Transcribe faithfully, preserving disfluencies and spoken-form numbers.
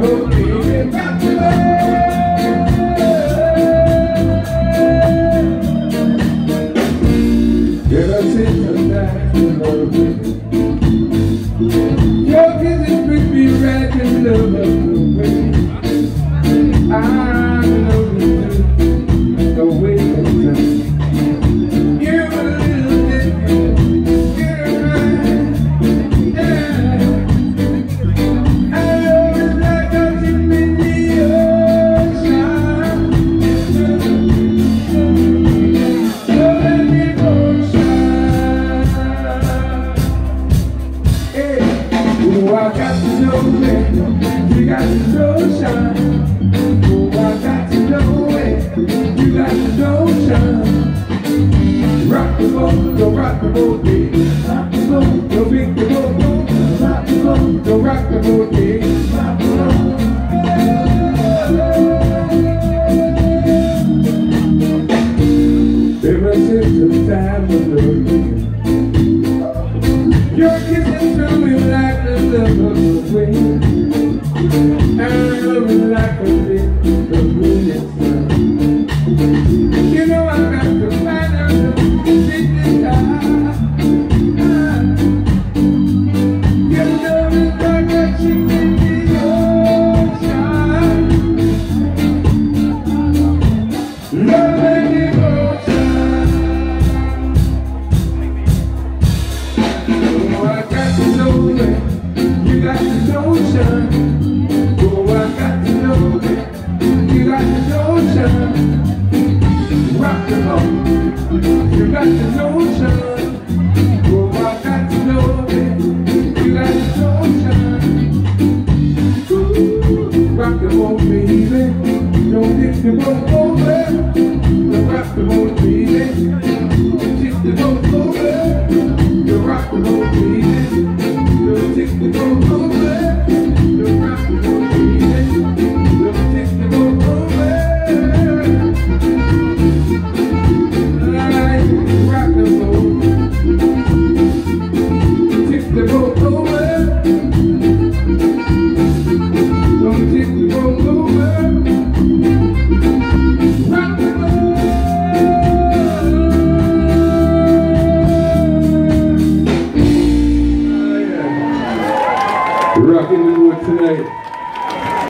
boat, baby, rock the boat. Ever since I died to love you, your kisses bring me right in love the way I love you, the way you do. You're a little different, you're right, yeah. I know it's like a ship in the ocean. So let me go shine. Hey, oh, I got to know it, you got to know shine. Oh, I got to know it, you got to know shine. Rock the boat, go rock the boat, baby. Rock the boat, go big the boat, go rock the boat, go rock the boat, baby. Rock the boat. Ever since the time of love, your kisses through me like the love of the wind. I love you like a bit the brilliant sun. You know I got to find out the secret time. Your love is like a ship in the ocean. Love and devotion. Oh, I got to know it, you got to know shine. Rock the boat, you got the notion. Oh, I got to know it, you got the notion. Ooh, rock the boat, baby, don't hit the boat over. You rock the boat, baby, don't hit the boat over. You rock the boat, baby, don't hit the boat over. You rock the boat, baby, don't hit the boat over. Rocking the wood tonight.